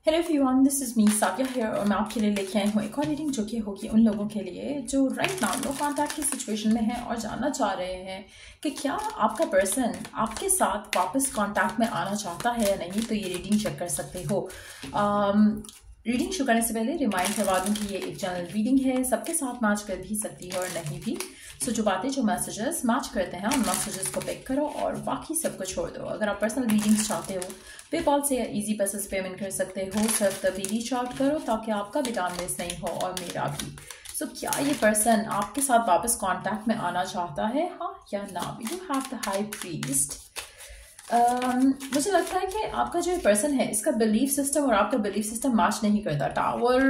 Hello everyone, this is me Savia here और मैं आपके लिए लेके आई हूँ एक और रीडिंग जो कि होगी उन लोगों के लिए जो राइट नाउ नो कॉन्टैक्ट की सिचुएशन में है और जानना चाह रहे हैं कि क्या आपका पर्सन आपके साथ वापस कॉन्टैक्ट में आना चाहता है या नहीं। तो ये रीडिंग चेक कर सकते हो। रीडिंग शुरू करने से पहले रिमाइंड करवा दूँ कि ये एक जनरल रीडिंग है, सबके साथ मैच कर भी सकती है और नहीं भी। सो जो बातें जो मैसेजेस मैच करते हैं उन मैसेजेस को पिक करो और बाकी सबको छोड़ दो। अगर आप पर्सनल रीडिंग्स चाहते हो पेपॉल से या इजी पैसेज पेमेंट कर सकते हो। सिर्फ तभी रीच आउट करो ताकि आपका भी टाइम वेस्ट नहीं हो और मेरा भी। सो क्या ये पर्सन आपके साथ वापस कांटेक्ट में आना चाहता है, हाँ या ना। We do have the high priest. मुझे लगता है कि आपका जो पर्सन है इसका बिलीफ सिस्टम और आपका बिलीफ सिस्टम मैच नहीं करता। टावर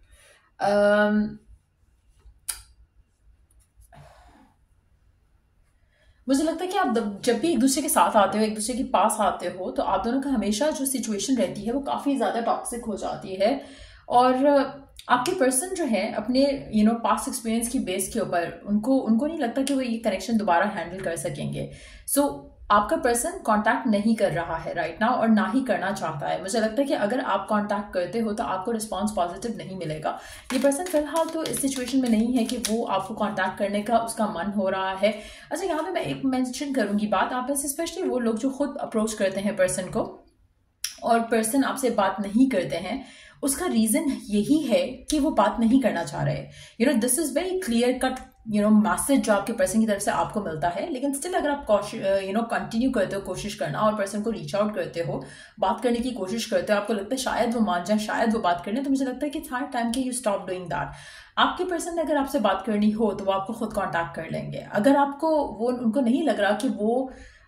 मुझे लगता है कि आप जब भी एक दूसरे के साथ आते हो, एक दूसरे के पास आते हो, तो आप दोनों का हमेशा जो सिचुएशन रहती है वो काफ़ी ज़्यादा टॉक्सिक हो जाती है। और आपके पर्सन जो है अपने पास्ट एक्सपीरियंस की बेस के ऊपर उनको नहीं लगता कि वो ये कनेक्शन दोबारा हैंडल कर सकेंगे। सो आपका पर्सन कांटेक्ट नहीं कर रहा है राइट नाउ और ना ही करना चाहता है। मुझे लगता है कि अगर आप कांटेक्ट करते हो तो आपको रिस्पांस पॉजिटिव नहीं मिलेगा। ये पर्सन फिलहाल तो इस सिचुएशन में नहीं है कि वो आपको कांटेक्ट करने का उसका मन हो रहा है। अच्छा, यहाँ पे मैं एक मेंशन करूंगी बात, आप में से स्पेशली वो लोग जो खुद अप्रोच करते हैं पर्सन को और पर्सन आपसे बात नहीं करते हैं, उसका रीजन यही है कि वो बात नहीं करना चाह रहे। This is very clear cut message जो आपके पर्सन की तरफ से आपको मिलता है। लेकिन स्टिल अगर आप कंटिन्यू करते हो कोशिश करना और पर्सन को रीच आउट करते हो, बात करने की कोशिश करते हो, आपको लगता है शायद वो मान जाए, शायद वो बात करने, तो मुझे लगता है कि इट्स हाई टाइम कि यू स्टॉप डूइंग दैट। आपके पर्सन ने अगर आपसे बात करनी हो तो वो आपको खुद कॉन्टैक्ट कर लेंगे। अगर आपको उनको नहीं लग रहा कि वो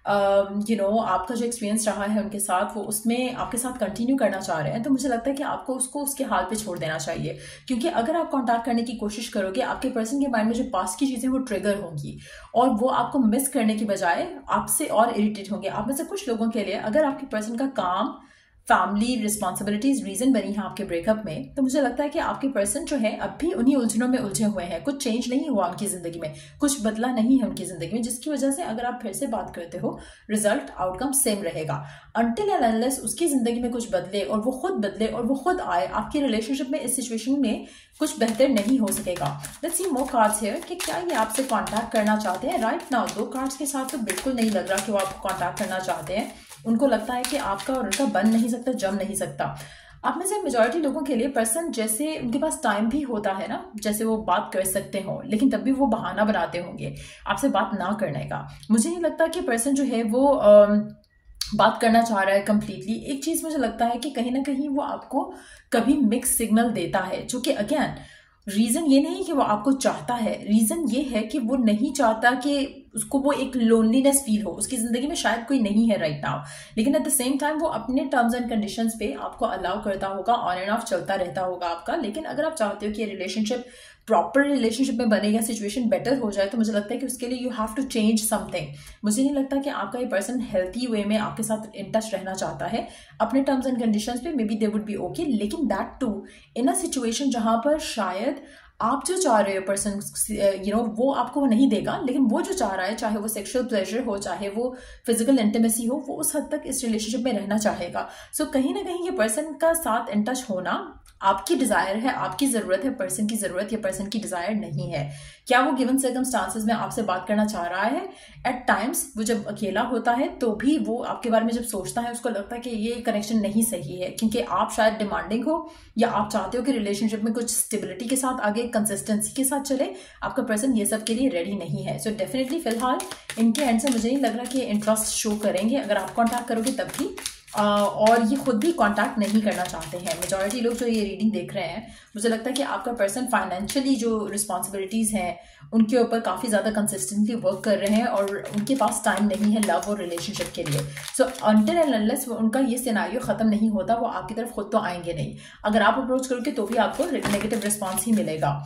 आपका जो एक्सपीरियंस रहा है उनके साथ वो उसमें आपके साथ कंटिन्यू करना चाह रहे हैं, तो मुझे लगता है कि आपको उसको उसके हाल पे छोड़ देना चाहिए। क्योंकि अगर आप कांटेक्ट करने की कोशिश करोगे, आपके पर्सन के माइंड में जो पास्ट की चीज़ें वो ट्रिगर होंगी और वो आपको मिस करने की बजाय आपसे और इरिटेट होंगे। आप में से कुछ लोगों के लिए अगर आपके पर्सन का काम, फैमिली रिस्पॉन्सिबिलिटीज रीजन बनी है आपके ब्रेकअप में, तो मुझे लगता है कि आपके पर्सन जो है अब भी उन्हीं उलझनों में उलझे हुए हैं। कुछ चेंज नहीं हुआ उनकी जिंदगी में, कुछ बदला नहीं है उनकी जिंदगी में, जिसकी वजह से अगर आप फिर से बात करते हो रिजल्ट आउटकम सेम रहेगा। अनटिल एंड अनलेस उसकी जिंदगी में कुछ बदले और वो खुद बदले और वो खुद आए, आपकी रिलेशनशिप में इस सिचुएशन में कुछ बेहतर नहीं हो सकेगा। Let's see more cards here कि क्या ये आपसे कांटेक्ट करना चाहते हैं राइट नाउ। 2 कार्ड्स के साथ तो बिल्कुल नहीं लग रहा कि वो आपको कांटेक्ट करना चाहते हैं। उनको लगता है कि आपका और उनका बन नहीं सकता, जम नहीं सकता। आप में से मेजॉरिटी लोगों के लिए पर्सन जैसे उनके पास टाइम भी होता है ना, जैसे वो बात कर सकते हो, लेकिन तब भी वो बहाना बनाते होंगे आपसे बात ना करने का। मुझे नहीं लगता कि पर्सन जो है वो बात करना चाह रहा है कंप्लीटली। एक चीज मुझे लगता है कि कहीं ना कहीं वो आपको कभी मिक्स सिग्नल देता है, जो कि अगेन रीजन ये नहीं कि वो आपको चाहता है, रीजन ये है कि वो नहीं चाहता कि उसको वो एक लोनलीनेस फील हो। उसकी जिंदगी में शायद कोई नहीं है राइट नाउ, लेकिन एट द सेम टाइम वो अपने टर्म्स एंड कंडीशंस पे आपको अलाउ करता होगा, ऑन एंड ऑफ चलता रहता होगा आपका। लेकिन अगर आप चाहते हो कि ये रिलेशनशिप प्रॉपर रिलेशनशिप में बने या सिचुएशन बेटर हो जाए, तो मुझे लगता है कि उसके लिए you have to change something. मुझे नहीं लगता कि आपका ये पर्सन हेल्थी वे में आपके साथ इन टच रहना चाहता है अपने टर्म्स एंड कंडीशंस पे। Maybe they would be okay, लेकिन that too in a situation जहां पर शायद आप जो चाह रहे हो पर्सन वो आपको वो नहीं देगा, लेकिन वो जो चाह रहा है, चाहे वो सेक्सुअल प्लेजर हो, चाहे वो फिजिकल इंटीमेसी हो, वो उस हद तक इस रिलेशनशिप में रहना चाहेगा। सो कहीं ना कहीं ये पर्सन का साथ इन टच होना आपकी डिजायर है, आपकी जरूरत है, पर्सन की जरूरत या पर्सन की डिजायर नहीं है। क्या वो गिवन सर्कमस्टांसेस में आपसे बात करना चाह रहा है? एट टाइम्स वो जब अकेला होता है तो भी वो आपके बारे में जब सोचता है उसको लगता है कि ये कनेक्शन नहीं सही है, क्योंकि आप शायद डिमांडिंग हो या आप चाहते हो कि रिलेशनशिप में कुछ स्टेबिलिटी के साथ आगे कंसिस्टेंसी के साथ चले। आपका पर्सन ये सब के लिए रेडी नहीं है। सो डेफिनेटली फिलहाल इनके एंड से मुझे नहीं लग रहा कि इंटरेस्ट शो करेंगे। अगर आप कॉन्टैक्ट करोगे तब भी और ये खुद भी कांटेक्ट नहीं करना चाहते हैं। मेजॉरिटी लोग जो ये रीडिंग देख रहे हैं, मुझे लगता है कि आपका पर्सन फाइनेंशियली जो रिस्पॉन्सिबिलिटीज हैं उनके ऊपर काफ़ी ज़्यादा कंसिस्टेंटली वर्क कर रहे हैं और उनके पास टाइम नहीं है लव और रिलेशनशिप के लिए। सो अनटिल एंड अनलेस उनका ये सिनेरियो ख़त्म नहीं होता, वो आपकी तरफ खुद तो आएंगे नहीं। अगर आप अप्रोच करोगे तो भी आपको नेगेटिव रिस्पॉन्स ही मिलेगा।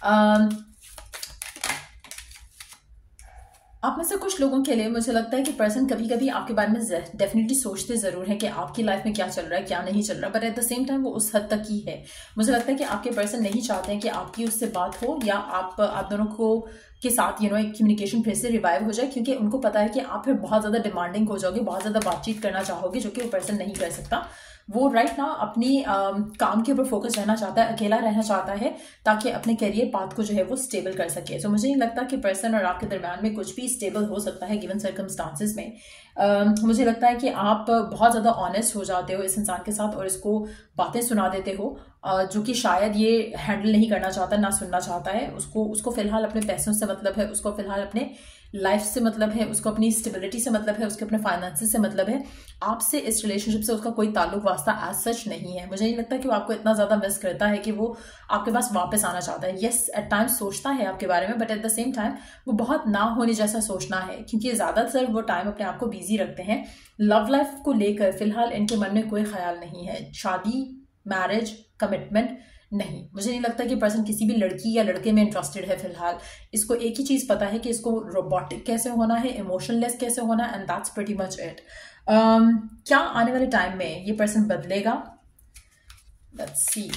आप में से कुछ लोगों के लिए मुझे लगता है कि पर्सन कभी कभी आपके बारे में डेफिनेटली सोचते जरूर है कि आपकी लाइफ में क्या चल रहा है, क्या नहीं चल रहा, but at the same time वो उस हद तक ही है। मुझे लगता है कि आपके पर्सन नहीं चाहते हैं कि आपकी उससे बात हो या आप दोनों को के साथ एक कम्युनिकेशन फिर से रिवाइव हो जाए, क्योंकि उनको पता है कि आप फिर बहुत ज़्यादा डिमांडिंग हो जाओगे, बहुत ज़्यादा बातचीत करना चाहोगे, जो कि वो पर्सन नहीं कर सकता। वो राइट ना अपनी काम के ऊपर फोकस रहना चाहता है, अकेला रहना चाहता है, ताकि अपने करियर पाथ को जो है वो स्टेबल कर सके। सो मुझे नहीं लगता कि पर्सन और आपके दरम्यान में कुछ भी स्टेबल हो सकता है गिवन सर्कमस्टांसिस में। मुझे लगता है कि आप बहुत ज़्यादा ऑनेस्ट हो जाते हो इस इंसान के साथ और इसको बातें सुना देते हो जो कि शायद ये हैंडल नहीं करना चाहता, ना सुनना चाहता है। उसको फिलहाल अपने पैसों से मतलब है, उसको फिलहाल अपने लाइफ से मतलब है, उसको अपनी स्टेबिलिटी से मतलब है, उसके अपने फाइनेंसेस से मतलब है। आपसे इस रिलेशनशिप से उसका कोई ताल्लुक वास्ता एज सच नहीं है। मुझे नहीं लगता कि वो आपको इतना ज़्यादा मिस करता है कि वो आपके पास वापस आना चाहता है। येस, एट टाइम्स सोचता है आपके बारे में, but at the same time वो बहुत ना होने जैसा सोचना है, क्योंकि ज़्यादातर वो टाइम अपने आप को बिजी रखते हैं। लव लाइफ को लेकर फिलहाल इनके मन में कोई ख्याल नहीं है, शादी, मैरिज, कमिटमेंट नहीं। मुझे नहीं लगता कि पर्सन किसी भी लड़की या लड़के में इंटरेस्टेड है फिलहाल। इसको एक ही चीज़ पता है कि इसको रोबोटिक कैसे होना है, इमोशनलेस कैसे होना है, and that's pretty much it. क्या आने वाले टाइम में ये पर्सन बदलेगा? Let's see,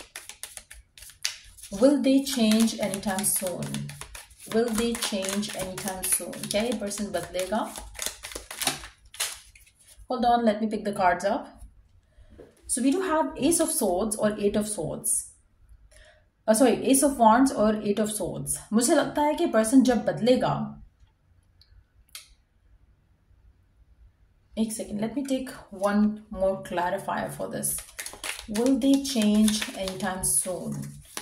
will they change any time soon? Will they change any time soon? क्या ये पर्सन बदलेगा? Hold on, let me pick the cards up. So we do have Ace of Swords और Eight of Swords. Sorry, Ace of Wands और Eight of Swords. मुझे लगता है कि person जब बदलेगा, एक second, let me take one more clarifier for this. Will they change anytime soon?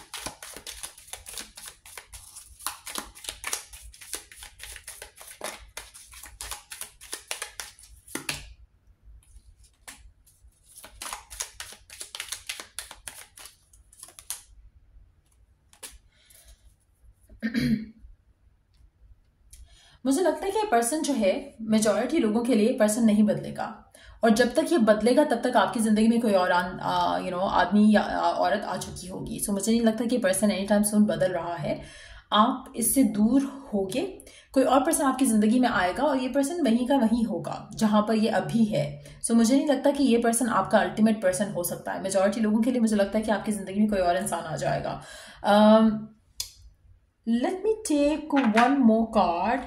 मुझे लगता है कि ये पर्सन जो है, मेजॉरिटी लोगों के लिए पर्सन नहीं बदलेगा, और जब तक ये बदलेगा तब तक आपकी जिंदगी में कोई और आदमी या औरत आ चुकी होगी। सो मुझे नहीं लगता कि पर्सन एनी टाइम सून बदल रहा है। आप इससे दूर होगे, कोई और पर्सन आपकी जिंदगी में आएगा और ये पर्सन वहीं का वहीं होगा जहां पर ये अभी है। सो मुझे नहीं लगता कि ये पर्सन आपका अल्टीमेट पर्सन हो सकता है। मेजॉरिटी लोगों के लिए मुझे लगता है कि आपकी जिंदगी में कोई और इंसान आ जाएगा। Let me take one more card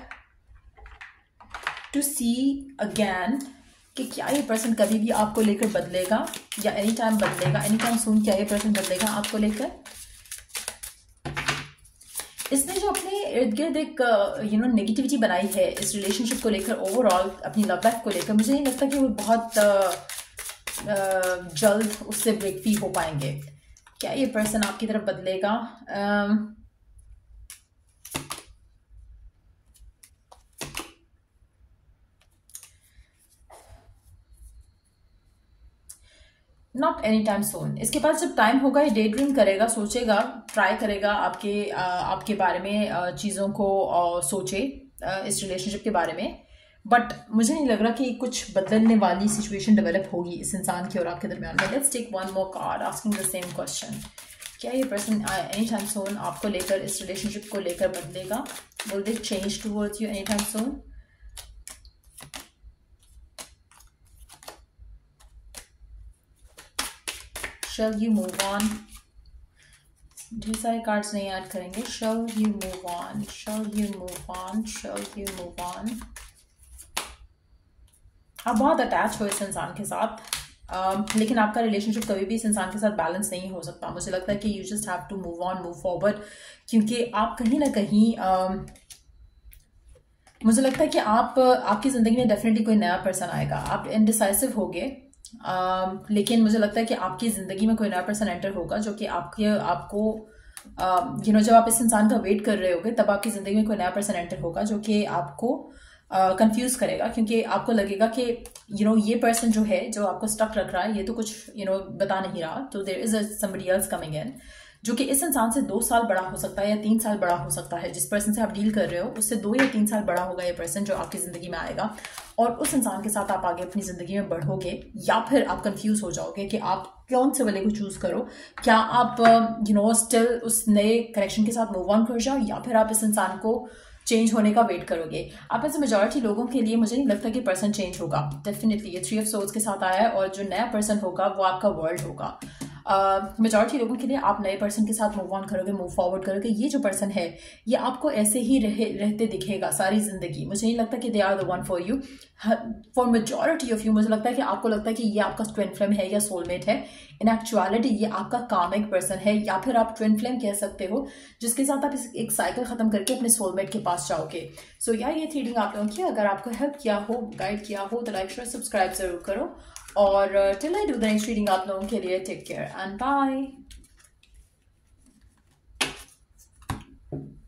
to see again कि क्या ये पर्सन कभी भी आपको लेकर बदलेगा या एनी टाइम बदलेगा, एनी टाइम सून क्या ये पर्सन बदलेगा आपको लेकर। इसने जो अपने इर्द गिर्द एक नेगेटिविटी बनाई है इस रिलेशनशिप को लेकर, ओवरऑल अपनी लव लाइफ को लेकर, मुझे नहीं लगता कि वो बहुत जल्द उससे ब्रेक फ्री हो पाएंगे। क्या ये पर्सन आपकी तरफ बदलेगा? Not any time soon. इसके पास जब टाइम होगा ये डे ड्रीम करेगा, सोचेगा, ट्राई करेगा आपके बारे में चीज़ों को सोचे इस रिलेशनशिप के बारे में, बट मुझे नहीं लग रहा कि कुछ बदलने वाली सिचुएशन डेवलप होगी इस इंसान के और आपके दरमियान में। Let's take one more card asking the same question. क्या ये पर्सन एनी टाइम सून आपको लेकर, इस रिलेशनशिप को लेकर बदलेगा? Will they change towards you any time soon? Shall you move on? ढेर सारे कार्ड्स नहीं ऐड करेंगे। Shall you move on? Shall you move on? Shall you move on? आप बहुत अटैच हो इस इंसान के साथ, लेकिन आपका रिलेशनशिप कभी भी इस इंसान के साथ बैलेंस नहीं हो सकता। मुझे लगता है कि you just have to move on, move forward, क्योंकि आप कहीं ना कहीं मुझे लगता है कि आपकी जिंदगी में डेफिनेटली कोई नया पर्सन आएगा। आप इनडिसाइसिव होगे, लेकिन मुझे लगता है कि आपकी ज़िंदगी में कोई नया पर्सन एंटर होगा जो कि आपको जब आप इस इंसान का वेट कर रहे होगे तब आपकी ज़िंदगी में कोई नया पर्सन एंटर होगा जो कि आपको कंफ्यूज करेगा, क्योंकि आपको लगेगा कि ये पर्सन जो है, जो आपको स्टक रख रहा है, ये तो कुछ बता नहीं रहा। तो there is somebody else coming in जो कि इस इंसान से 2 साल बड़ा हो सकता है या 3 साल बड़ा हो सकता है। जिस पर्सन से आप डील कर रहे हो उससे 2 या 3 साल बड़ा होगा ये पर्सन जो आपकी ज़िंदगी में आएगा, और उस इंसान के साथ आप आगे अपनी ज़िंदगी में बढ़ोगे, या फिर आप कंफ्यूज हो जाओगे कि आप कौन से वाले को चूज़ करो। क्या आप स्टिल उस नए कनेक्शन के साथ मूव ऑन कर जाओ, या फिर आप इस इंसान को चेंज होने का वेट करोगे। आप में से मेजॉरिटी लोगों के लिए मुझे नहीं लगता कि पर्सन चेंज होगा। डेफिनेटली ये 3 ऑफ सोर्ड्स के साथ आया है, और जो नया पर्सन होगा वो आपका वर्ल्ड होगा। मेजॉरिटी लोगों के लिए आप नए पर्सन के साथ मूव ऑन करोगे, मूव फॉरवर्ड करोगे। ये जो पर्सन है ये आपको ऐसे ही रहते दिखेगा सारी जिंदगी। मुझे नहीं लगता कि they are the one for you. For majority of you मुझे लगता है कि आपको लगता है कि ये आपका ट्विन फ्लेम है या सोलमेट है। इन एक्चुअलिटी ये आपका कामिक पर्सन है, या फिर आप ट्विन फ्लेम कह सकते हो, जिसके साथ आप एक साइकिल खत्म करके अपने सोलमेट के पास जाओगे। सो यार ये रीडिंग आप लोगों की अगर आपको हेल्प किया हो, गाइड किया हो, तो लाइक शेयर सब्सक्राइब जरूर करो। और till I do the next reading आप लोगों के लिए टेक केयर एंड बाय।